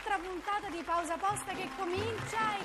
un'altra puntata di Pausa Posta che comincia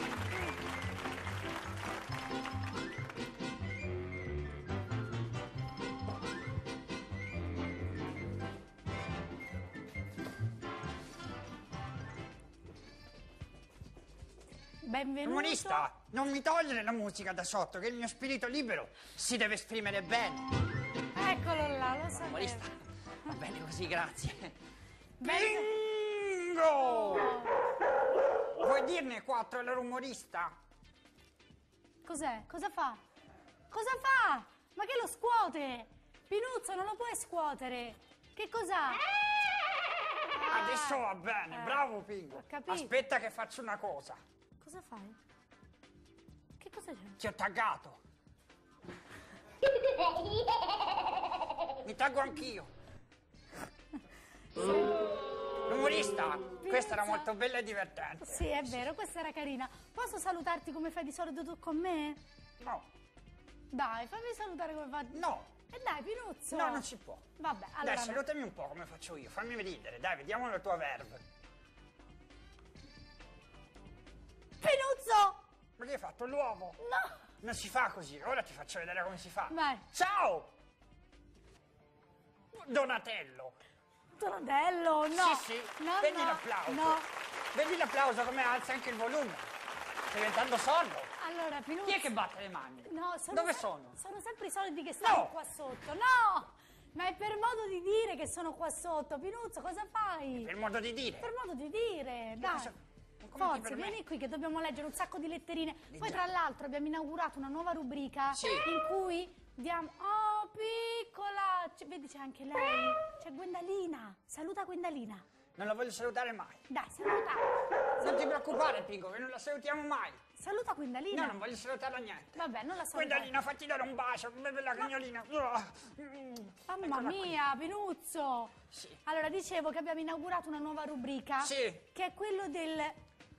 Benvenuto. Comunista, non mi togliere la musica da sotto, che il mio spirito libero si deve esprimere bene. Eccolo là, lo sapevo. Comunista, va bene così, grazie. Bene. Bingo! Vuoi dirne 4 all'umorista? Cos'è? Cosa fa? Cosa fa? Ma che lo scuote? Pinuzzo, non lo puoi scuotere. Che cos'ha? Adesso va bene, bravo Pingo. Ho capito. Aspetta che faccio una cosa. Cosa fai? Che cosa c'è? Ti ho taggato. Mi taggo anch'io. L'umorista, questa era molto bella e divertente. Sì, è vero, questa era carina. Posso salutarti come fai di solito tu con me? No, Dai, fammi salutare come fai. no, E dai, Pinuzzo. no, non si può. Vabbè, allora. Dai, salutami un po' come faccio io, fammi ridere, dai, vediamo la tua verve. Pinuzzo! Ma che hai fatto l'uovo? No! Non si fa così, ora ti faccio vedere come si fa. Vai. Ciao! Donatello! Donatello, no! Sì, sì, No, vedi no, l'applauso. No. Vedi l'applauso come alza anche il volume. Stai diventando sordo. Allora, Pinuzzo. Chi è che batte le mani? No, Dove sono? Sono sempre i soldi che stanno No. qua sotto. No! Ma è per modo di dire che sono qua sotto. Pinuzzo, cosa fai? Per modo di dire. Per modo di dire, dai. cosa- come ti Forza, permetti? vieni qui che dobbiamo leggere un sacco di letterine. Poi Leggiamo. tra l'altro abbiamo inaugurato una nuova rubrica Sì. in cui diamo... Oh, piccola! Vedi, c'è anche lei. C'è Gwendalina. Saluta Gwendalina. Non la voglio salutare mai. Dai, saluta. Non ti preoccupare, Pingo, che non la salutiamo mai. Saluta Gwendalina. No, non voglio salutarla niente. Vabbè, non la saluta. Gwendalina, fatti dare un bacio, beve la cagnolina. Mamma Eccola qui. mia, Pinuzzo! Sì. Allora, dicevo che abbiamo inaugurato una nuova rubrica. Sì. Che è quello del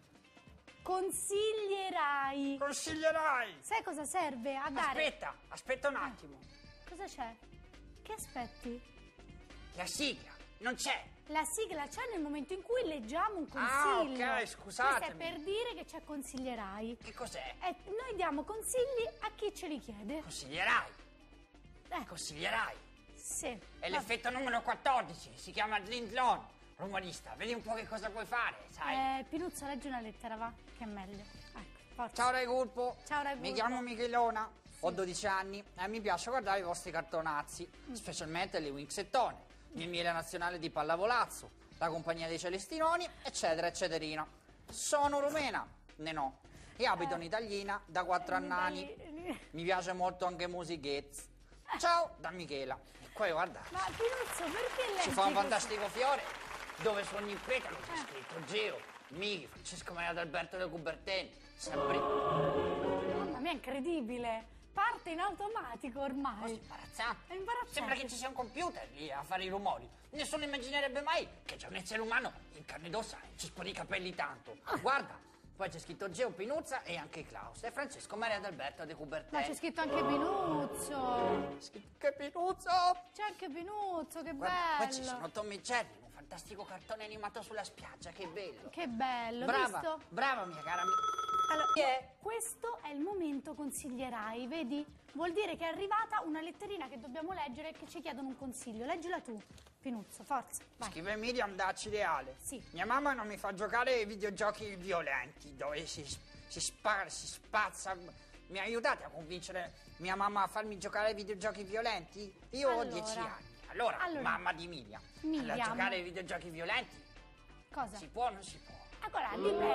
consiglierai. Consiglierai. Sai cosa serve a dare? Aspetta un attimo. Cosa c'è? Che aspetti? La sigla, non c'è. La sigla c'è nel momento in cui leggiamo un Ah, consiglio. ok, scusatemi. Questo è per dire che c'è consiglierai. Che cos'è? E noi diamo consigli a chi ce li chiede. Consiglierai. Consiglierai. Sì. È l'effetto numero 14, si chiama Lindlon. Rumorista, vedi un po' che cosa puoi fare, sai? Pinuzzo, leggi una lettera, va? Che è meglio. Ecco, forza. Ciao Rai Gulpo. Ciao, Rai Mi Gulpo. chiamo Michelona, ho 12 anni e mi piace guardare i vostri cartonazzi, specialmente le Winxettone, il miele nazionale di Pallavolazzo, la compagnia dei Celestinoni, eccetera, eccetera. Sono rumena, ne e abito in Italiana da 4 anni. Mi piace molto anche Musichezz. Ciao da Michela. E poi guarda, Ma Pinuzzo, perché leggi ci fa un così? fantastico fiore dove su ogni petalo c'è scritto Geo, Michi, Francesco Maria d'Alberto De Cuberteni, sempre. Mamma mia, è incredibile. Parte in automatico ormai. Imbarazzante. È imbarazzante. Sembra che ci sia un computer lì a fare i rumori. Nessuno immaginerebbe mai che c'è un essere umano in carne ed ossa e ci spone i capelli tanto. Guarda, poi c'è scritto Geo Pinuzza e anche Klaus e Francesco Maria d'Alberto De Cuberteni. Ma c'è scritto anche Pinuzzo. Che Pinuzzo! C'è anche Pinuzzo, che Guarda, bello. poi ci sono Tom e Jerry, un fantastico cartone animato sulla spiaggia, che bello. Che bello, Brava, visto? brava mia cara amica. Allora, Chi è? questo è il momento consiglierai, vedi? Vuol dire che è arrivata una letterina che dobbiamo leggere e che ci chiedono un consiglio. Leggila tu, Pinuzzo, forza, vai. Scrive Miriam da Cireale. Sì. Mia mamma non mi fa giocare ai videogiochi violenti dove si spara, si spazza. Mi aiutate a convincere mia mamma a farmi giocare ai videogiochi violenti? Io ho Allora. 10 anni. Allora, mamma di Miriam. Miriam. Allora, giocare ai videogiochi violenti Cosa? si può o non si può? Allora,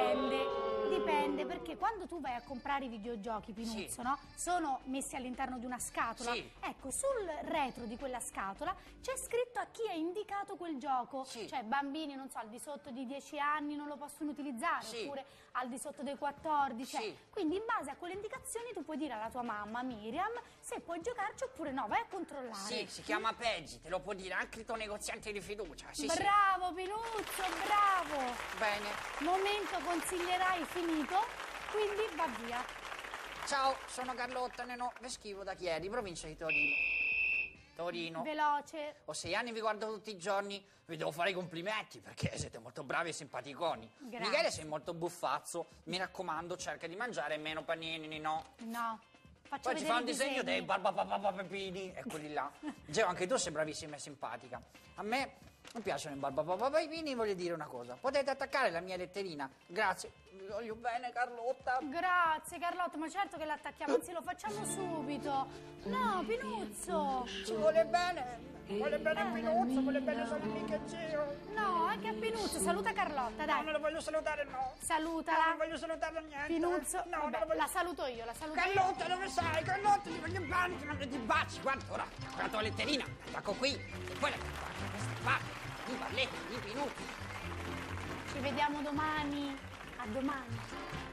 dipende perché quando tu vai a comprare i videogiochi, Pinuzzo, Sì. no? Sono messi all'interno di una scatola. Sì. Ecco, sul retro di quella scatola c'è scritto a chi è indicato quel gioco. Sì. Cioè, bambini, non so, al di sotto di 10 anni non lo possono utilizzare, Sì. oppure al di sotto dei 14. Sì. Quindi, in base a quelle indicazioni, tu puoi dire alla tua mamma, Miriam, se puoi giocarci oppure no. Vai a controllare. Sì, si chiama Peggy, te lo può dire anche il tuo negoziante di fiducia. Sì, Bravo, Pinuzzo, bravo! sì. Bene. Momento consiglierai finito, quindi va via. Ciao, sono Carlotta Nenò, vescovo da Chieri, provincia di Torino. Torino. veloce. Ho 6 anni, vi guardo tutti i giorni, vi devo fare i complimenti perché siete molto bravi e simpaticoni. Grazie. Michele sei molto buffazzo, mi raccomando cerca di mangiare meno panini, no? No, faccio Poi ci vedere fa i un disegno dei disegni. Pepini e quelli là. Geo, anche tu sei bravissima e simpatica. A me non piacciono i Pepini, voglio dire una cosa. Potete attaccare la mia letterina. Grazie. Vi voglio bene, Carlotta. Grazie Carlotta, ma certo che l'attacchiamo, anzi lo facciamo subito. No, Pinuzzo. Ci vuole bene. Vuole bene a Pinuzzo, vuole bene solo mica e Geo. No, anche a Pinuzzo, saluta Carlotta, No, dai. non lo voglio salutare, no. Salutala. Non voglio salutare niente. Pinuzzo, No, vabbè, non lo voglio. la saluto io, la saluto io. Carlotta, dove sei? Carlotta, ti voglio bene, ti mando di baci. Guarda, ora, attacco la tua letterina, attacco qui, e poi la attacco da questa parte. I balletti, i Pinuzzi. Ci vediamo domani. A domani.